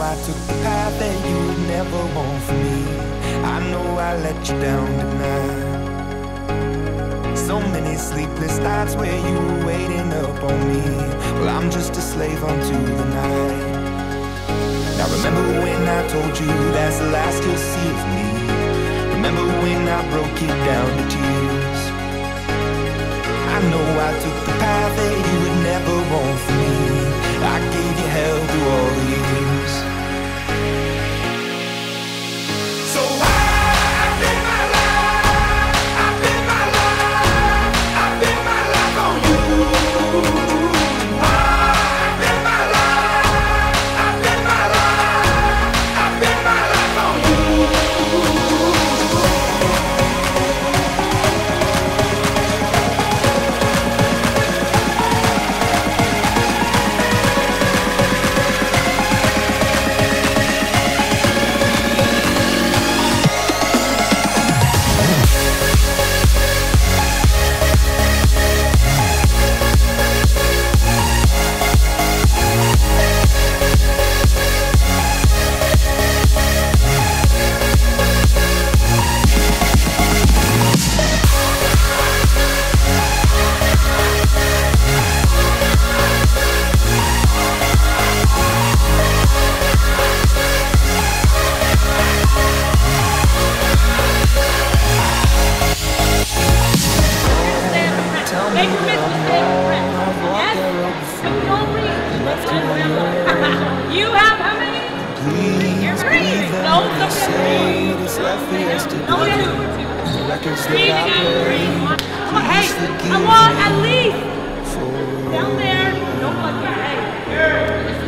I took the path that you would never want for me. I know I let you down tonight. So many sleepless nights where you were waiting up on me. Well, I'm just a slave unto the night. Now remember when I told you that's the last you'll see of me. Remember when I broke you down to tears. I know I took the path that you would never want for me. I gave you hell through all the years. So I bet my life, I bet my life, I bet my life on you. I bet my life, I bet my life, I bet my life on you. You have how many? You're three. No, three. Hey, I want at least down there. Don't look at me. Hey.